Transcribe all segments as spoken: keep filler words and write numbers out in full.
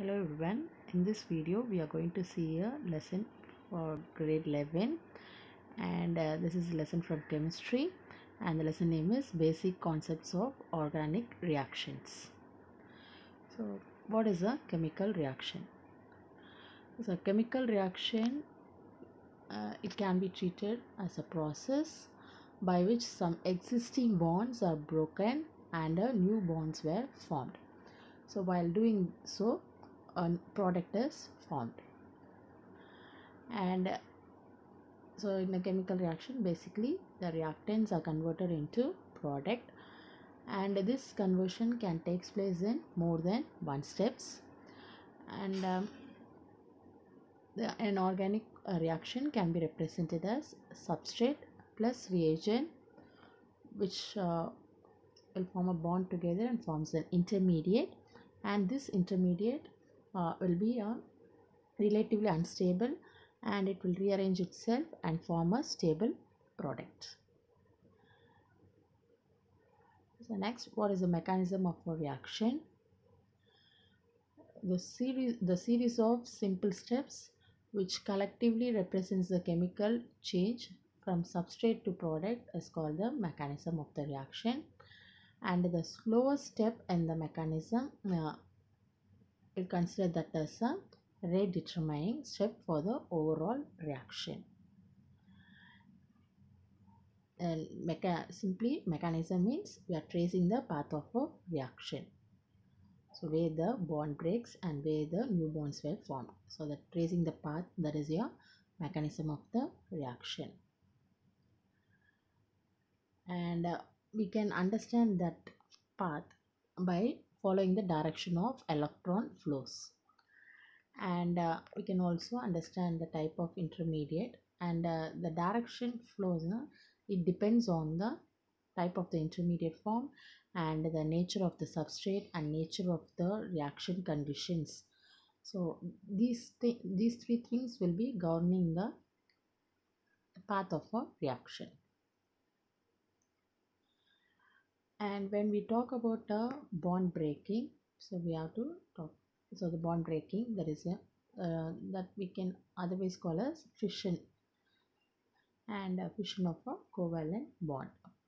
Hello everyone, in this video we are going to see a lesson for grade eleven, and uh, this is a lesson from chemistry, and the lesson name is Basic Concepts of Organic Reactions. So what is a chemical reaction? So a chemical reaction, uh, it can be treated as a process by which some existing bonds are broken and uh, new bonds were formed. So while doing so, a product is formed. And uh, so in a chemical reaction, basically the reactants are converted into product, and this conversion can take place in more than one steps. And um, the, an organic uh, reaction can be represented as substrate plus reagent, which uh, will form a bond together and forms an intermediate, and this intermediate uh, will be a relatively unstable, and it will rearrange itself and form a stable product. So next, what is the mechanism of a reaction? The series the series of simple steps which collectively represents the chemical change from substrate to product is called the mechanism of the reaction, and the slowest step in the mechanism uh, we'll consider that as a rate determining step for the overall reaction. And mecha simply mechanism means we are tracing the path of a reaction, so where the bond breaks and where the new bonds were formed. So that tracing the path, that is your mechanism of the reaction. And uh, we can understand that path by following the direction of electron flows, and uh, we can also understand the type of intermediate, and uh, the direction flows, uh, it depends on the type of the intermediate form and the nature of the substrate and nature of the reaction conditions. So these th these three things will be governing the path of a reaction. And when we talk about a bond breaking, so we have to talk, so the bond breaking, that is a uh, that we can otherwise call as fission, and a fission of a covalent bond.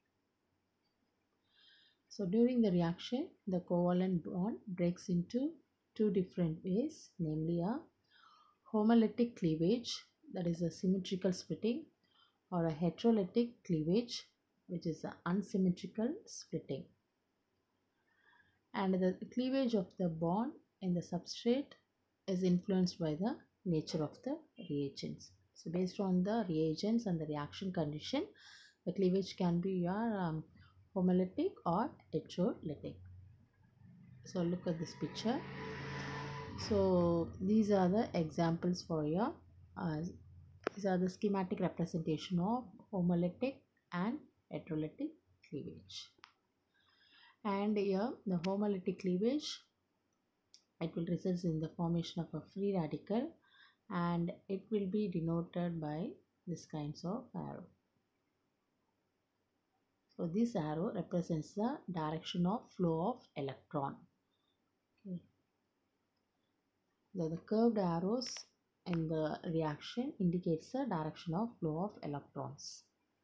So during the reaction, the covalent bond breaks into two different ways, namely a homolytic cleavage, that is a symmetrical splitting, or a heterolytic cleavage, which is an unsymmetrical splitting. And the cleavage of the bond in the substrate is influenced by the nature of the reagents. So based on the reagents and the reaction condition, the cleavage can be your um, homolytic or heterolytic. So look at this picture. So these are the examples for your uh, these are the schematic representation of homolytic and heterolytic cleavage. And here the homolytic cleavage, it will result in the formation of a free radical, and it will be denoted by this kinds of arrow. So this arrow represents the direction of flow of electron. Okay. The, the curved arrows in the reaction indicates the direction of flow of electrons.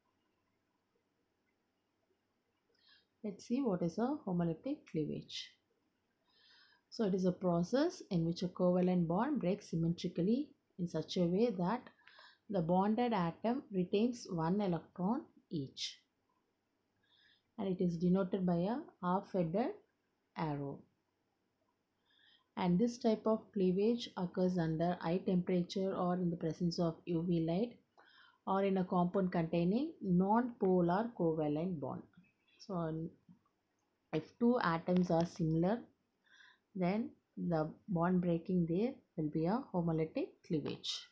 Let's see what is a homolytic cleavage. So it is a process in which a covalent bond breaks symmetrically in such a way that the bonded atom retains one electron each, and it is denoted by a half-headed arrow. And this type of cleavage occurs under high temperature or in the presence of U V light, or in a compound containing non-polar covalent bond. So if two atoms are similar, then the bond breaking there will be a homolytic cleavage.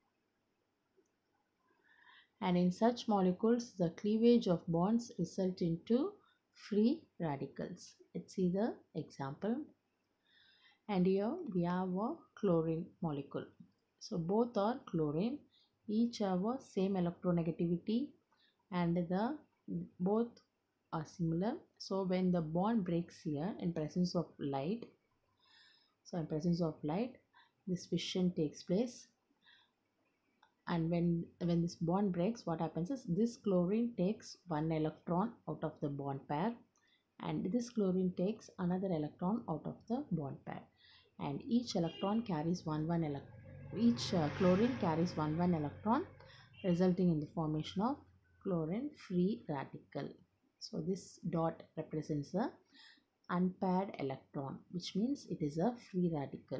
And in such molecules, the cleavage of bonds result into free radicals. Let's see the example. And here we have a chlorine molecule. So both are chlorine, each have a same electronegativity, and the both are similar. So when the bond breaks here in presence of light, So in presence of light, this fission takes place, and when when this bond breaks, what happens is this chlorine takes one electron out of the bond pair, and this chlorine takes another electron out of the bond pair, and each electron carries one one elect each uh, chlorine carries one one electron, resulting in the formation of chlorine free radical. So this dot represents a unpaired electron, which means it is a free radical.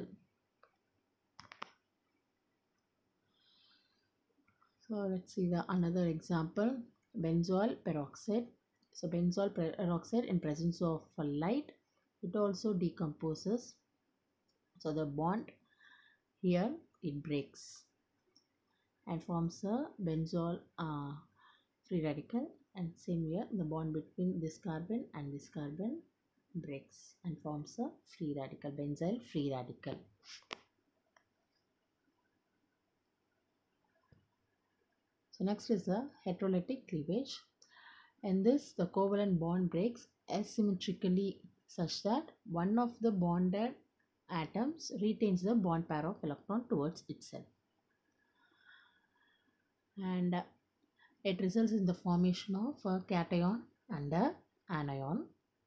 So let's see the another example, benzoyl peroxide. So benzoyl peroxide in presence of light, it also decomposes. So the bond here, it breaks and forms a benzoyl uh, free radical, and same here the bond between this carbon and this carbon breaks and forms a free radical, benzyl free radical. So next is the heterolytic cleavage. In this, the covalent bond breaks asymmetrically such that one of the bonded atoms retains the bond pair of electron towards itself, and uh, it results in the formation of a cation and a anion.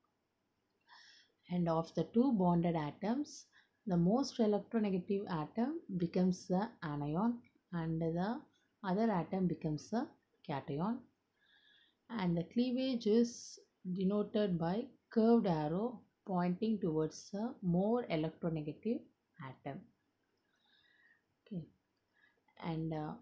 And of the two bonded atoms, the most electronegative atom becomes the anion and the other atom becomes the cation, and the cleavage is denoted by curved arrow pointing towards a more electronegative atom. Okay, and uh,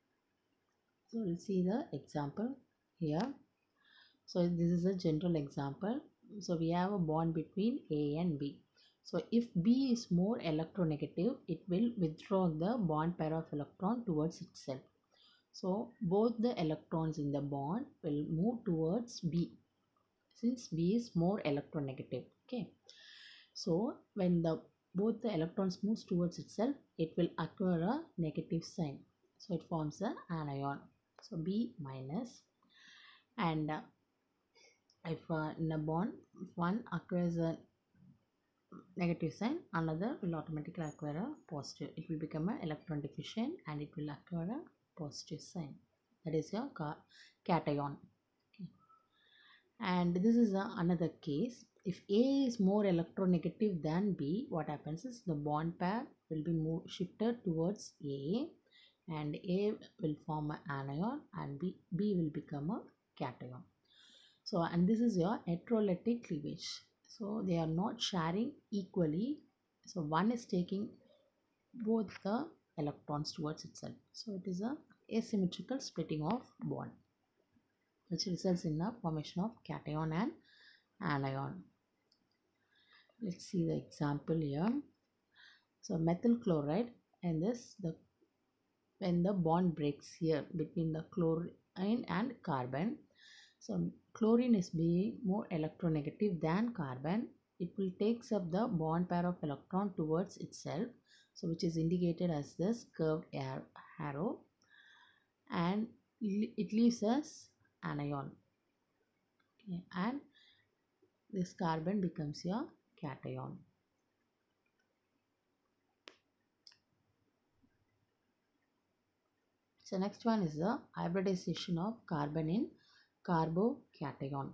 so we'll see the example here. So this is a general example. So we have a bond between A and B. So if B is more electronegative, it will withdraw the bond pair of electron towards itself. So both the electrons in the bond will move towards B, since B is more electronegative. Okay. So when the both the electrons moves towards itself, it will acquire a negative sign. So it forms an anion. So B minus, and uh, if uh, in a bond one acquires a negative sign, another will automatically acquire a positive. It will become an electron deficient and it will acquire a positive sign. That is your cation. Okay. And this is a, another case. If A is more electronegative than B, what happens is the bond pair will be moved, shifted towards A, and A will form an anion and B, B will become a cation. So, and this is your heterolytic cleavage. So they are not sharing equally. So one is taking both the electrons towards itself. So it is a asymmetrical splitting of bond, which results in the formation of cation and anion. Let's see the example here. So methyl chloride, and this the when the bond breaks here between the chlorine and carbon. So chlorine is being more electronegative than carbon. It will takes up the bond pair of electron towards itself, so which is indicated as this curved arrow, and it leaves us anion. Okay, and this carbon becomes your cation. So next one is the hybridization of carbon in carbocation.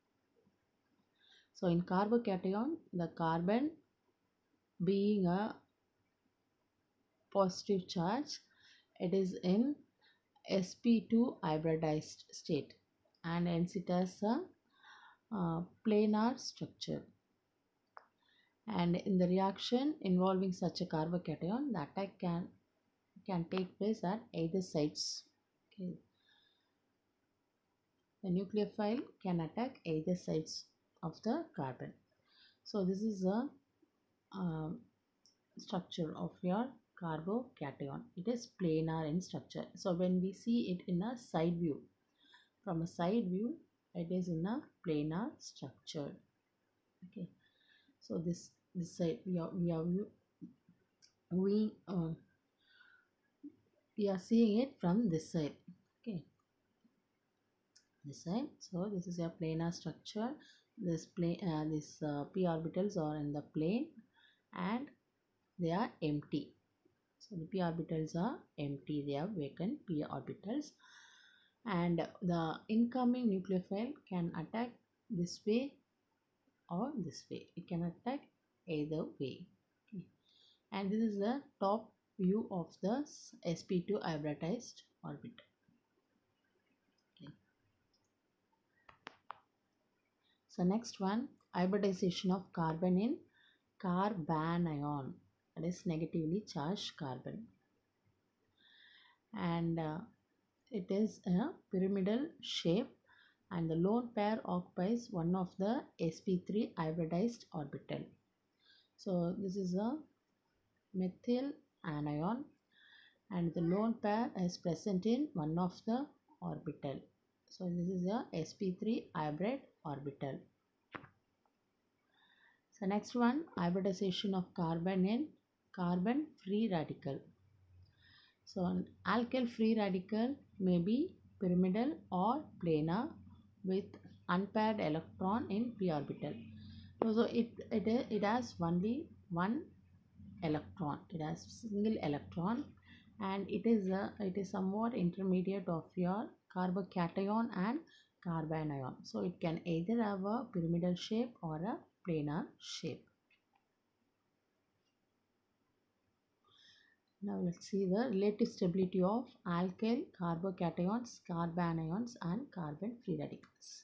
So in carbocation, the carbon being a positive charge, it is in S p two hybridized state, and hence it has a uh, planar structure. And in the reaction involving such a carbocation, the attack can can take place at either sides. Okay. The nucleophile can attack either sides of the carbon. So this is a uh, structure of your carbocation. It is planar in structure. So when we see it in a side view, from a side view, it is in a planar structure. Okay. So this this side we are we are we uh, we are seeing it from this side. Okay. This side. So this is your planar structure. This plane, uh, this uh, p orbitals are in the plane, and they are empty. So the p orbitals are empty, they are vacant p orbitals, and the incoming nucleophile can attack this way or this way. It can attack either way. Okay. And this is the top view of the s p two hybridized orbital. Okay. So next one, hybridization of carbon in carbanion, that is negatively charged carbon, and uh, it is a pyramidal shape, and the lone pair occupies one of the s p three hybridized orbital. So this is a methyl anion, and the lone pair is present in one of the orbital. So this is a s p three hybrid orbital. So next one, hybridization of carbon in carbon free radical. So an alkyl free radical may be pyramidal or planar with unpaired electron in p orbital. So, so it, it, it has only one electron, it has single electron, and it is a, it is somewhat intermediate of your carbocation and carbanion. So it can either have a pyramidal shape or a planar shape. Now let's see the relative stability of alkyl carbocations, carbanions, and carbon free radicals.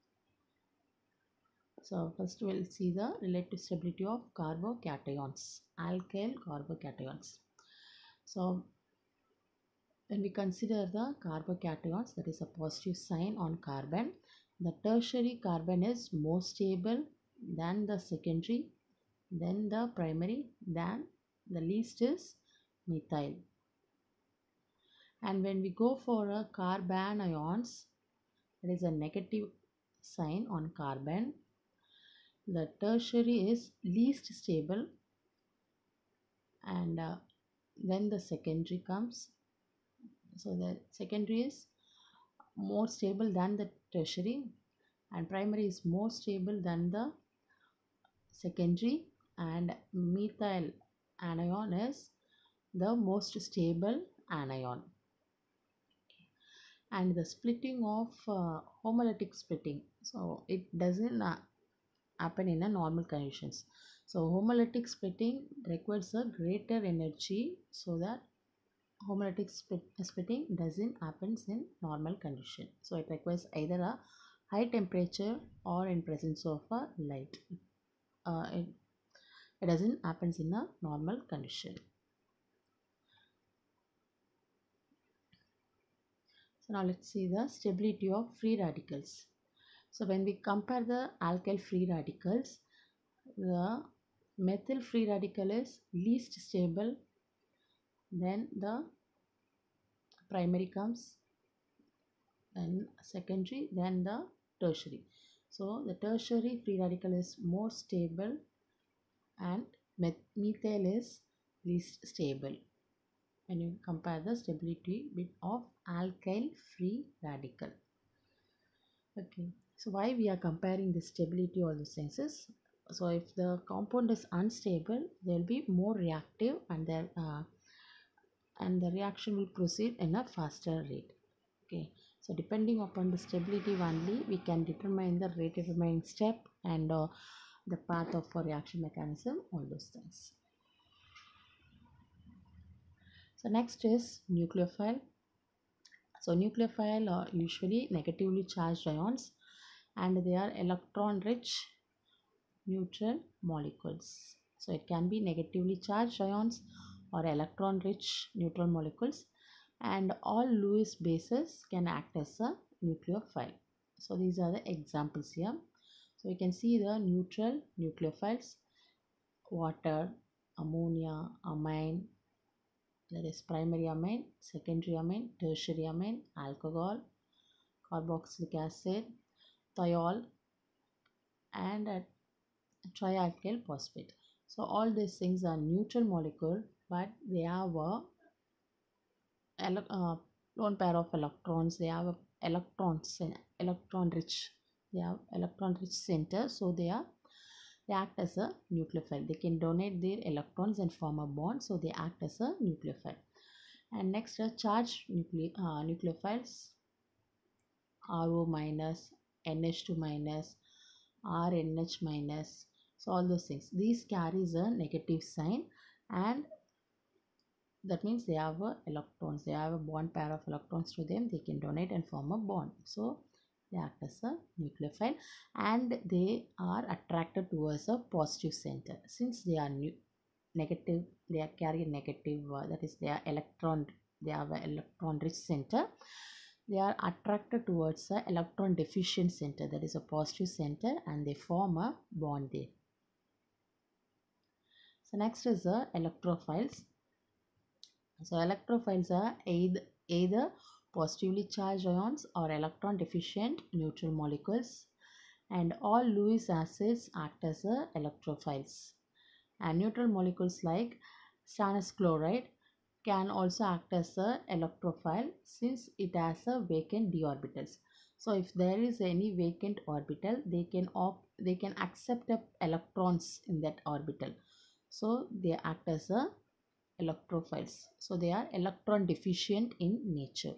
So first we'll see the relative stability of carbocations, alkyl carbocations. So when we consider the carbocations, that is a positive sign on carbon, the tertiary carbon is more stable than the secondary, then the primary, then the least is methyl. And when we go for a carbanions, that is a negative sign on carbon, the tertiary is least stable, and uh, then the secondary comes. So the secondary is more stable than the tertiary, and primary is more stable than the secondary, and methyl anion is the most stable anion. And the splitting of uh, homolytic splitting, so it doesn't uh, happen in a normal conditions. So homolytic splitting requires a greater energy, so that homolytic split, splitting doesn't happen in normal condition. So it requires either a high temperature or in presence of a light. Uh, it, it doesn't happen in a normal condition. So now let's see the stability of free radicals. So when we compare the alkyl free radicals, the methyl free radical is least stable, then the primary comes, then secondary, then the tertiary. So the tertiary free radical is more stable, and methyl is least stable when you compare the stability bit of alkyl free radical. Okay, so why we are comparing the stability all these things is, so if the compound is unstable, they will be more reactive, and their uh, and the reaction will proceed in a faster rate. Okay, so depending upon the stability only, we can determine the rate determining step and uh, the path of a reaction mechanism, all those things. So next is nucleophile. So nucleophile are usually negatively charged ions, and they are electron rich neutral molecules. So it can be negatively charged ions or electron rich neutral molecules, and all Lewis bases can act as a nucleophile. So these are the examples here. So you can see the neutral nucleophiles: water, ammonia, amine, that is primary amine, secondary amine, tertiary amine, alcohol, carboxylic acid, thiol, and uh, trialkyl phosphate. So all these things are neutral molecule, but they have a uh, lone pair of electrons. They have a electrons electron rich. They have electron rich center, so they are They act as a nucleophile. They can donate their electrons and form a bond, so they act as a nucleophile. And next are charged nucle uh, nucleophiles, R O minus, N H two minus, R N H minus. So all those things. These carries a negative sign, and that means they have a electrons. They have a bond pair of electrons to them. They can donate and form a bond. So they act as a nucleophile, and they are attracted towards a positive center. Since they are negative, they are carrying negative, uh, that is they are electron, they have an electron rich center. They are attracted towards a electron deficient center, that is a positive center, and they form a bond there. So next is the electrophiles. So electrophiles are either, either positively charged ions or electron deficient neutral molecules, and all Lewis acids act as a electrophiles. And neutral molecules like stannous chloride can also act as a electrophile since it has a vacant d orbitals. So if there is any vacant orbital, they can op they can accept up electrons in that orbital, so they act as a electrophiles. So they are electron deficient in nature.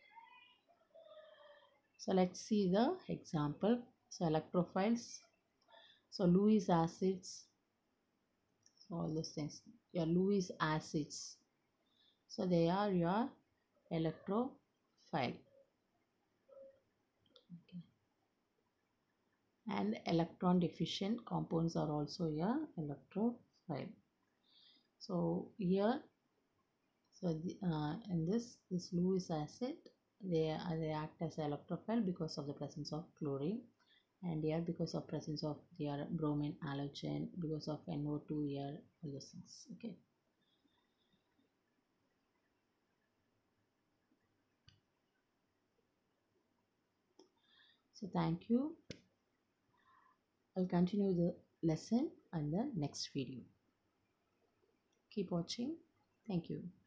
So let's see the example. So electrophiles, so Lewis acids, so all those things, your Lewis acids, so they are your electrophile. Okay. And electron deficient compounds are also your electrophile. So here, so the, uh, in this this Lewis acid, they uh, they act as electrophile because of the presence of chlorine, and here because of presence of their bromine halogen, because of N O two here, all those things. Okay. So thank you. I'll continue the lesson on the next video. Keep watching. Thank you.